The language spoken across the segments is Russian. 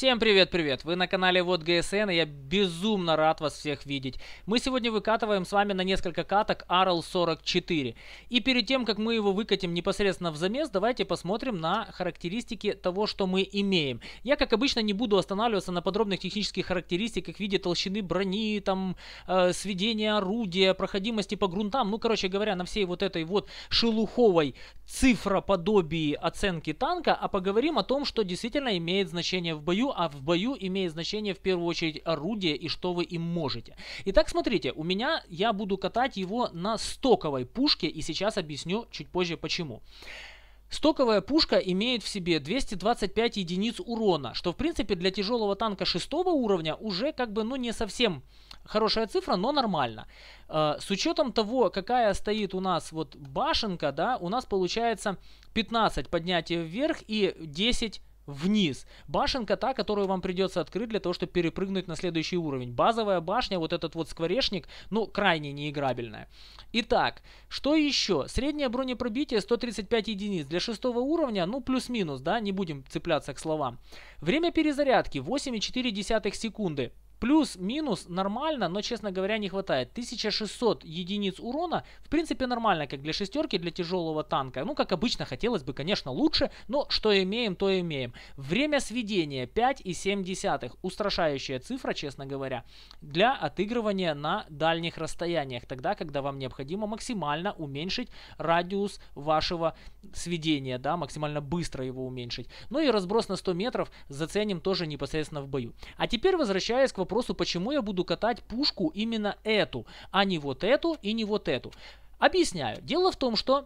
Всем привет-привет! Вы на канале Вот ГСН, и я безумно рад вас всех видеть. Мы сегодня выкатываем с вами на несколько каток Arl 44. И перед тем, как мы его выкатим непосредственно в замес, давайте посмотрим на характеристики того, что мы имеем. Я, как обычно, не буду останавливаться на подробных технических характеристиках в виде толщины брони, там, сведения орудия, проходимости по грунтам. Ну, короче говоря, на всей вот этой вот шелуховой цифроподобии оценки танка, а поговорим о том, что действительно имеет значение в бою, а в бою имеет значение в первую очередь орудие и что вы им можете. Итак, смотрите, я буду катать его на стоковой пушке, и сейчас объясню чуть позже почему. Стоковая пушка имеет в себе 225 единиц урона, что в принципе для тяжелого танка 6 уровня уже как бы не совсем хорошая цифра, но нормально. С учетом того, какая стоит у нас вот башенка, да, у нас получается 15 поднятия вверх и 10 вниз. Башенка та, которую вам придется открыть для того, чтобы перепрыгнуть на следующий уровень. Базовая башня, вот этот вот скворечник, крайне неиграбельная. Итак, что еще? Среднее бронепробитие 135 единиц. Для 6 уровня, плюс-минус, да, не будем цепляться к словам. Время перезарядки 8,4 секунды. Плюс-минус нормально, но, честно говоря, не хватает. 1600 единиц урона, в принципе, нормально, как для шестерки, для тяжелого танка. Как обычно, хотелось бы, конечно, лучше, но что имеем, то имеем. Время сведения 5,7. Устрашающая цифра, честно говоря, для отыгрывания на дальних расстояниях. Тогда, когда вам необходимо максимально уменьшить радиус вашего сведения, да, максимально быстро его уменьшить. И разброс на 100 метров заценим тоже непосредственно в бою. А теперь возвращаясь к вопросу, почему я буду катать пушку именно эту, а не вот эту и не вот эту. Объясняю. Дело в том, что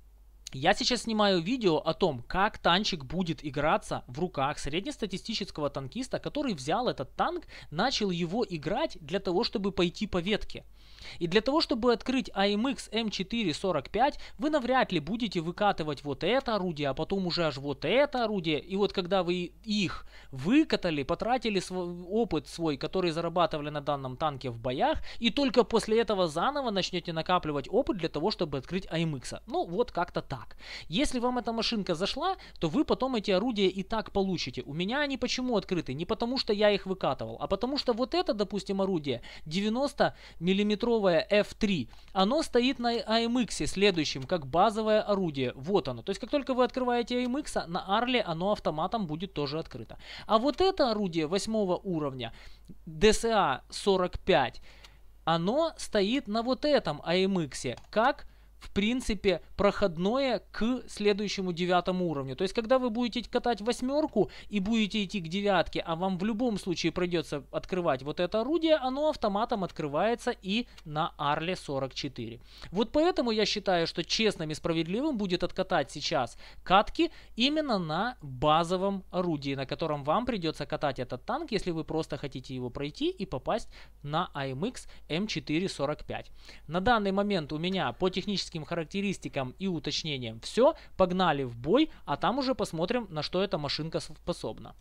я сейчас снимаю видео о том, как танчик будет играться в руках среднестатистического танкиста, который взял этот танк, начал его играть для того, чтобы пойти по ветке. И для того, чтобы открыть AMX M445, вы навряд ли будете выкатывать вот это орудие, а потом уже аж вот это орудие. И вот когда вы их выкатали, потратили опыт свой, который зарабатывали на данном танке в боях, и только после этого заново начнете накапливать опыт для того, чтобы открыть AMX. Вот как-то так. Если вам эта машинка зашла, то вы потом эти орудия и так получите. У меня они почему открыты? Не потому, что я их выкатывал, а потому, что вот это, допустим, орудие 90 мм F3, оно стоит на AMX следующем, как базовое орудие. Вот оно. То есть, как только вы открываете AMX, на Арле оно автоматом будет тоже открыто. А вот это орудие 8 уровня, DSA 45, оно стоит на вот этом AMX, как в принципе проходное к следующему 9 уровню. То есть, когда вы будете катать 8 и будете идти к 9, а вам в любом случае придется открывать вот это орудие, оно автоматом открывается и на Арле 44. Вот поэтому я считаю, что честным и справедливым будет откатать сейчас катки именно на базовом орудии, на котором вам придется катать этот танк, если вы просто хотите его пройти и попасть на AMX M445. На данный момент у меня по техническим характеристикам и уточнениям все, погнали в бой, а там уже посмотрим, на что эта машинка способна.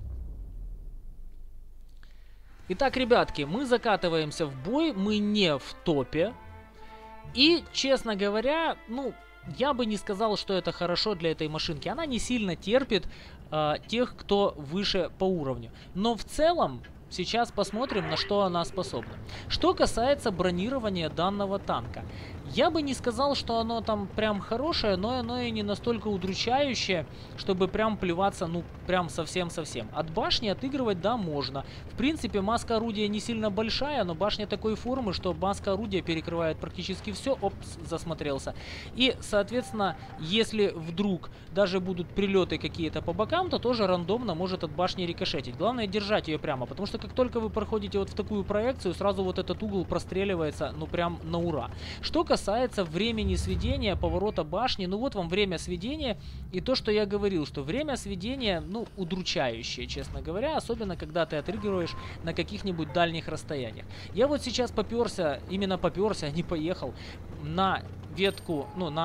Итак, ребятки, мы закатываемся в бой, мы не в топе. И, честно говоря, я бы не сказал, что это хорошо для этой машинки. Она не сильно терпит тех, кто выше по уровню. Но в целом, сейчас посмотрим, на что она способна. Что касается бронирования данного танка. Я бы не сказал, что оно там прям хорошее, но оно и не настолько удручающее, чтобы прям плеваться, прям совсем-совсем. От башни отыгрывать, да, можно. В принципе, маска орудия не сильно большая, но башня такой формы, что маска орудия перекрывает практически все. Опс, засмотрелся. И, соответственно, если вдруг даже будут прилеты какие-то по бокам, то тоже рандомно может от башни рикошетить. Главное держать ее прямо, потому что как только вы проходите вот в такую проекцию, сразу вот этот угол простреливается, прям на ура. Что касается времени сведения, поворота башни, вот вам время сведения, и то, что я говорил, что время сведения, удручающее, честно говоря, особенно когда ты отыгрываешь на каких-нибудь дальних расстояниях. Я вот сейчас поперся, именно поперся, а не поехал, на ветку, на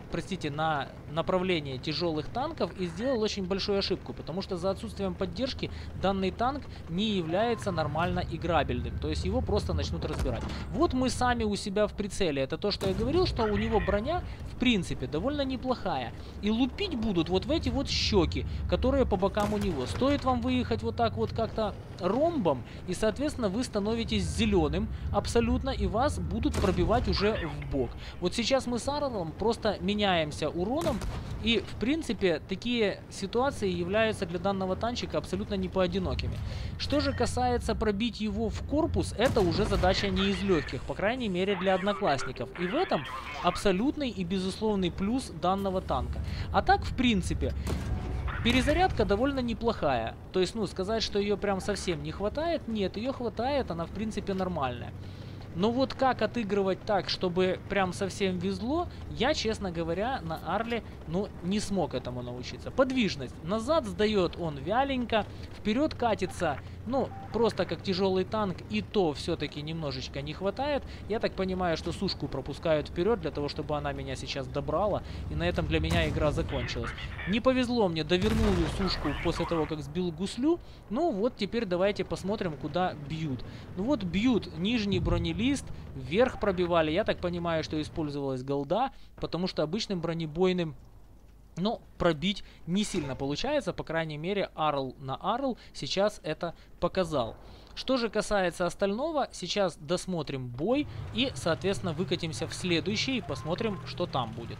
простите, на направление тяжелых танков и сделал очень большую ошибку, потому что за отсутствием поддержки данный танк не является нормально играбельным, то есть его просто начнут разбирать. Вот мы сами у себя в прицеле, это то, что я говорил, что у него броня в принципе довольно неплохая, и лупить будут вот в эти вот щеки, которые по бокам у него. Стоит вам выехать вот так вот как-то ромбом, и соответственно вы становитесь зеленым абсолютно, и вас будут пробивать уже в бок. Вот сейчас мы с Арлом просто меняемся уроном, и в принципе такие ситуации являются для данного танчика абсолютно не поодинокими. Что же касается пробить его в корпус, это уже задача не из легких, по крайней мере для одноклассников, и в этом абсолютный и безусловный плюс данного танка. А так в принципе перезарядка довольно неплохая. То есть, ну, сказать, что ее прям совсем не хватает, нет, ее хватает, она в принципе нормальная. Но вот как отыгрывать так, чтобы прям совсем везло, я, честно говоря, на Арле, ну, не смог этому научиться. Подвижность. Назад сдает он вяленько, вперед катится, ну, просто как тяжелый танк, и то все-таки немножечко не хватает. Я так понимаю, что сушку пропускают вперед, для того, чтобы она меня сейчас добрала, и на этом для меня игра закончилась. Не повезло мне, довернул сушку после того, как сбил гуслю. Ну, вот теперь давайте посмотрим, куда бьют. Ну, вот бьют нижний бронелист, вверх пробивали. Я так понимаю, что использовалась голда, потому что обычным бронебойным, но пробить не сильно получается, по крайней мере, Арл на Арл сейчас это показал. Что же касается остального, сейчас досмотрим бой и, соответственно, выкатимся в следующий и посмотрим, что там будет.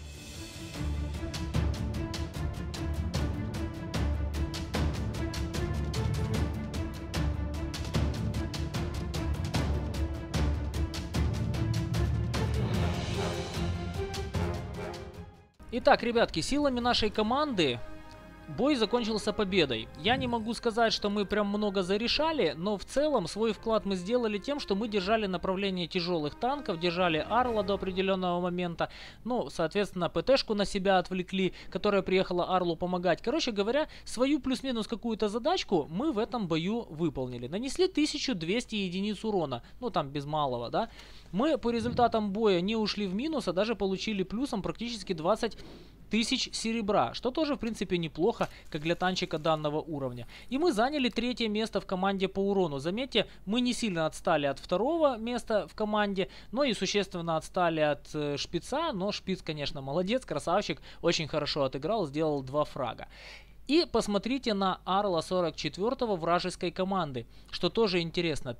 Итак, ребятки, силами нашей команды бой закончился победой. Я не могу сказать, что мы прям много зарешали, но в целом свой вклад мы сделали тем, что мы держали направление тяжелых танков, держали Арла до определенного момента, ну, соответственно, ПТшку на себя отвлекли, которая приехала Арлу помогать. Короче говоря, свою плюс-минус какую-то задачку мы в этом бою выполнили. Нанесли 1200 единиц урона, ну, там без малого, да. Мы по результатам боя не ушли в минус, а даже получили плюсом практически 20 тысяч серебра, что тоже в принципе неплохо, как для танчика данного уровня. И мы заняли 3-е место в команде по урону. Заметьте, мы не сильно отстали от 2-го места в команде, но и существенно отстали от шпица, но шпиц, конечно, молодец, красавчик, очень хорошо отыграл, сделал 2 фрага. И посмотрите на Арла 44-го вражеской команды, что тоже интересно.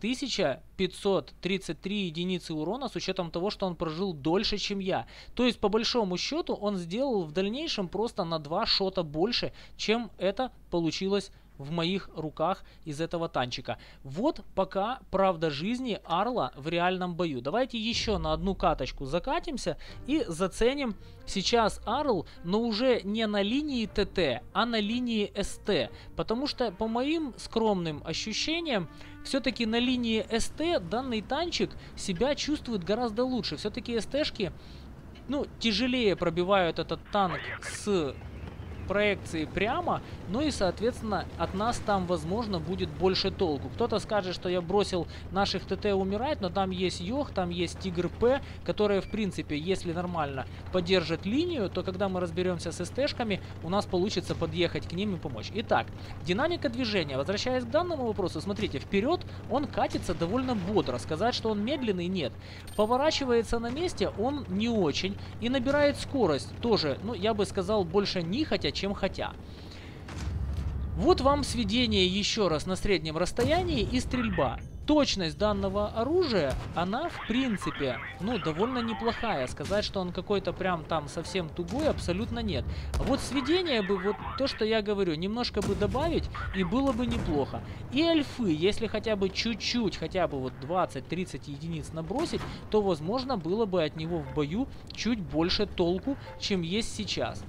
1533 единицы урона с учетом того, что он прожил дольше, чем я. То есть, по большому счету, он сделал в дальнейшем просто на 2 шота больше, чем это получилось в моих руках из этого танчика. Вот пока правда жизни Арла в реальном бою. Давайте еще на одну каточку закатимся и заценим сейчас Арл, но уже не на линии ТТ, а на линии СТ. Потому что по моим скромным ощущениям, все-таки на линии СТ данный танчик себя чувствует гораздо лучше. Все-таки СТшки, ну, тяжелее пробивают этот танк с проекции прямо, ну и соответственно от нас там возможно будет больше толку. Кто-то скажет, что я бросил наших ТТ умирать, но там есть Йох, там есть Тигр П, которые в принципе, если нормально поддержат линию, то когда мы разберемся с СТшками, у нас получится подъехать к ним и помочь. Итак, динамика движения. Возвращаясь к данному вопросу, смотрите, вперед он катится довольно бодро. Сказать, что он медленный, нет. Поворачивается на месте он не очень и набирает скорость тоже, ну я бы сказал, больше нехотя, чем хотя. Вот вам сведение еще раз на среднем расстоянии и стрельба. Точность данного оружия, она в принципе, ну, довольно неплохая. Сказать, что он какой-то прям там совсем тугой, абсолютно нет. А вот сведение бы, вот то, что я говорю, немножко бы добавить, и было бы неплохо. И альфы, если хотя бы чуть-чуть, хотя бы вот 20-30 единиц набросить, то возможно было бы от него в бою чуть больше толку, чем есть сейчас.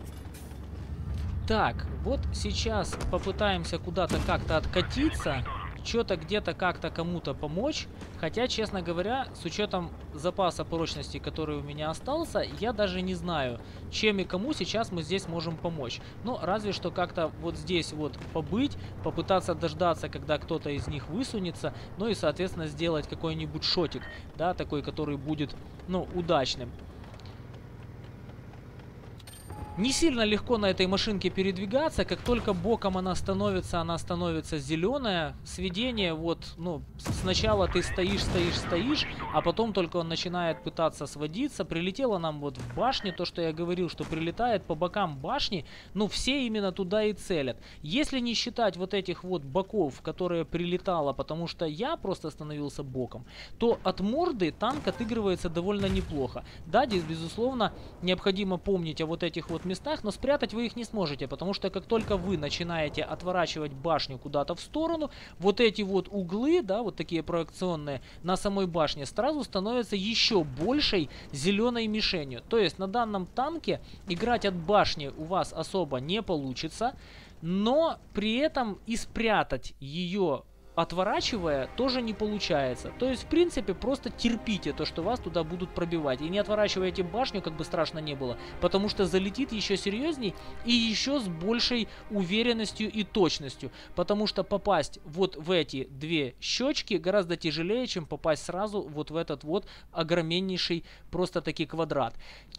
Так, вот сейчас попытаемся куда-то как-то откатиться. что-то где-то как-то кому-то помочь. Хотя, честно говоря, с учетом запаса прочности, который у меня остался, я даже не знаю, чем и кому сейчас мы здесь можем помочь. Ну, разве что как-то вот здесь вот побыть, попытаться дождаться, когда кто-то из них высунется, ну и, соответственно, сделать какой-нибудь шотик, да, такой, который будет, ну, удачным. Не сильно легко на этой машинке передвигаться, как только боком она становится зеленая. Сведение вот, ну, сначала ты стоишь, а потом только он начинает пытаться сводиться. Прилетело нам вот в башне, то, что я говорил, что прилетает по бокам башни, ну, все именно туда и целят. Если не считать вот этих вот боков, которые прилетало, потому что я просто становился боком, то от морды танк отыгрывается довольно неплохо. Да, здесь, безусловно, необходимо помнить о вот этих вот местах, но спрятать вы их не сможете, потому что как только вы начинаете отворачивать башню куда-то в сторону, вот эти вот углы, да, вот такие проекционные, на самой башне сразу становятся еще большей зеленой мишенью. То есть на данном танке играть от башни у вас особо не получится, но при этом и спрятать ее отворачивая, тоже не получается. То есть, в принципе, просто терпите то, что вас туда будут пробивать. И не отворачивайте башню, как бы страшно не было, потому что залетит еще серьезней и еще с большей уверенностью и точностью. Потому что попасть вот в эти две щечки гораздо тяжелее, чем попасть сразу вот в этот вот огроменнейший просто-таки квадрат.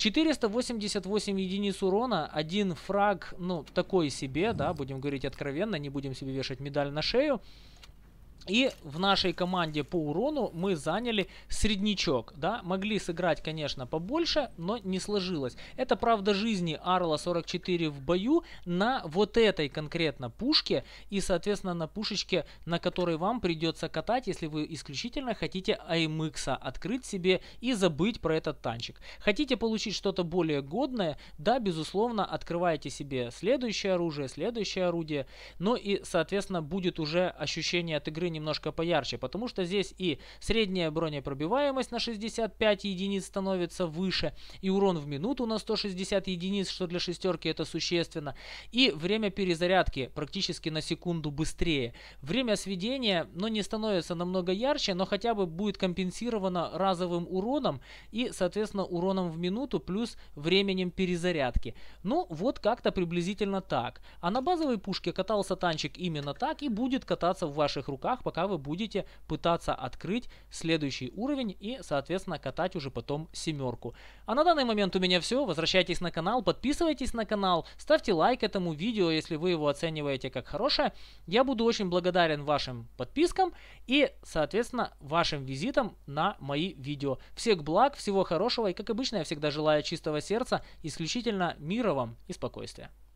488 единиц урона, один фраг, ну, такой себе, да, будем говорить откровенно, не будем себе вешать медаль на шею. И в нашей команде по урону мы заняли среднячок, да, могли сыграть, конечно, побольше, но не сложилось. Это правда жизни Арла 44 в бою на вот этой конкретно пушке и, соответственно, на пушечке, на которой вам придется катать, если вы исключительно хотите АМХ открыть себе и забыть про этот танчик. Хотите получить что-то более годное, да, безусловно, открывайте себе следующее орудие, но и, соответственно, будет уже ощущение от игры немножко поярче, потому что здесь и средняя бронепробиваемость на 65 единиц становится выше, и урон в минуту на 160 единиц, что для шестерки это существенно, и время перезарядки практически на секунду быстрее. Время сведения, но не становится намного ярче, но хотя бы будет компенсировано разовым уроном и, соответственно, уроном в минуту плюс временем перезарядки. Ну, вот как-то приблизительно так. А на базовой пушке катался танчик именно так и будет кататься в ваших руках, пока вы будете пытаться открыть следующий уровень и, соответственно, катать уже потом семерку. А на данный момент у меня все. Возвращайтесь на канал, подписывайтесь на канал, ставьте лайк этому видео, если вы его оцениваете как хорошее. Я буду очень благодарен вашим подпискам и, соответственно, вашим визитам на мои видео. Всех благ, всего хорошего и, как обычно, я всегда желаю чистого сердца, исключительно мира вам и спокойствия.